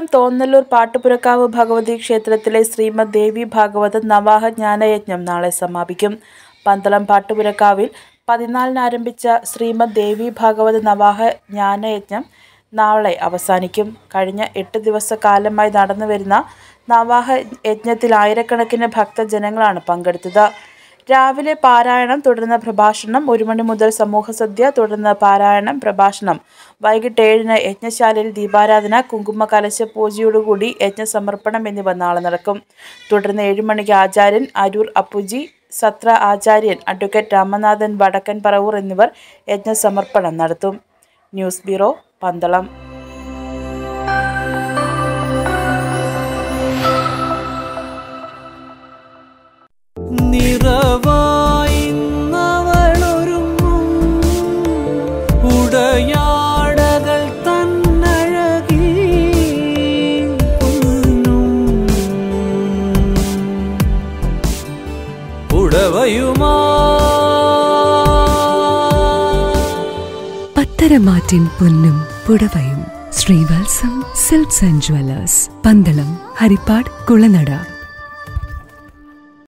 തോന്നല്ലൂർ പാട്ടുപുരക്കാവ് ഭഗവതി ക്ഷേത്രത്തിലെ ശ്രീമദ് ദേവി ഭാഗവത നവാഹ ജ്ഞാനയജ്ഞം നാളെ സമാപിക്കും. പന്തളം പാട്ടുപുരക്കാവിൽ 14-ന് ആരംഭിച്ച ശ്രീമദ് ദേവി ഭാഗവത നവാഹ ജ്ഞാനയജ്ഞം നാളെ അവസാനിക്കും. കഴിഞ്ഞ 8 ദിവസക്കാലമായി നടന്നുവരുന്ന നവാഹ യജ്ഞത്തിൽ ആയിരക്കണക്കിന് ഭക്തജനങ്ങളാണ് പങ്കെടുത്തത്. രാവിലെ പാരായണം, തുടർന്ന് പ്രഭാഷണം, 1 മണി മുതൽ സമൂഹസദ്യ, തുടർന്ന് പാരായണം, പ്രഭാഷണം. വൈകിട്ട് 7-ന് യജ്ഞശാലയിൽ ദീപാരാധന, കുങ്കുമ കലശ പൂജയോടുകൂടി യജ്ഞസമർപ്പണം എന്നിവ നാളെ നടക്കും. തുടർന്ന് 7 മണിക്ക് ആചാര്യൻ അരൂർ അപ്പുജി, സത്ര ആചാര്യൻ അഡ്വക്കേറ്റ് രാമനാഥൻ വടക്കൻ പറവൂർ എന്നിവർ യജ്ഞസമർപ്പണം നടത്തും. News bureau, Pandalam. ഉടയാടകൾ തന്നഴകി ഉടവയുമാ പത്തരമാറ്റിൻ പൊന്നും പുടവയും. Srivatsam silks and jewellers, Pandalam, Harippad, Kulanada.